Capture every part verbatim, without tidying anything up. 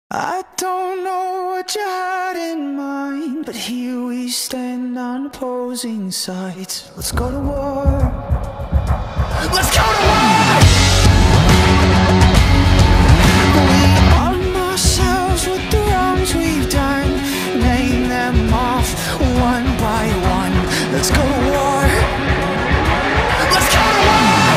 I don't know what you had in mind, but here we stand on opposing sides. Let's go to war. Let's go to war! We arm ourselves with the wrongs we've done, name them off one by one. Let's go to war. Let's go to war!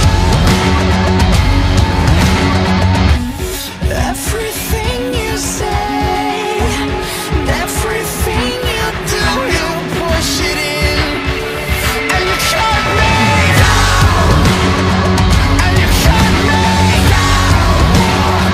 Everything you say, everything you do, you push it in, and you cut me down, and you cut me down.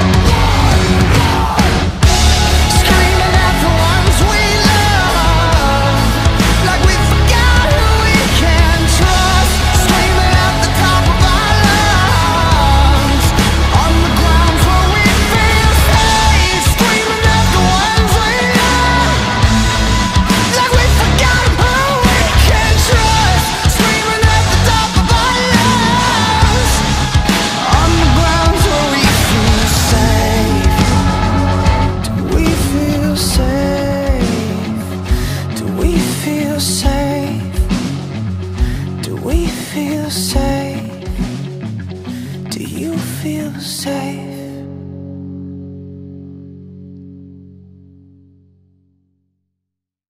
Screaming at the ones we love, like we forgot who we can trust. Screaming at the top of our lungs, on the ground where we feel safe. Screaming at the ones we love, like we forgot who we can trust. Screaming at the top of our lungs, on the ground where we feel safe. Do we feel safe? Do we feel safe? Do we feel safe? Do you feel safe?